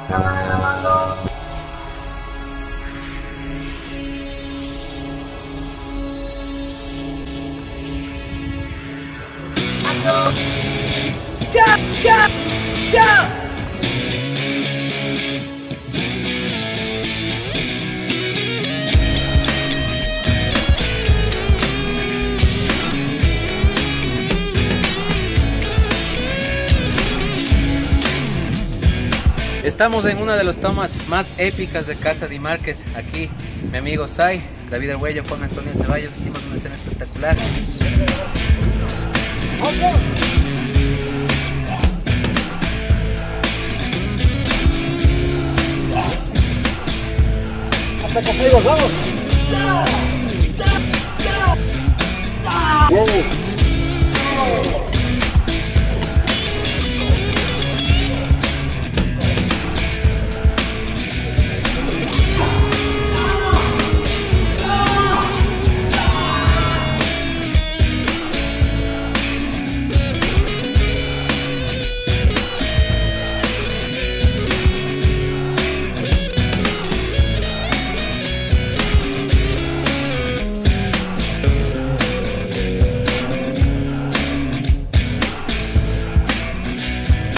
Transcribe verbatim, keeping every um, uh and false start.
Cámara grabando. ¡Acción! ¡Ya! ¡Ya! ¡Ya! Estamos en una de las tomas más épicas de Casa Di Márquez. Aquí mi amigo Sai, David Arguello, Juan Antonio Ceballos. Hicimos una escena espectacular. Hasta que salgo, vamos. ¡Ya! ¡Ya! ¡Ya!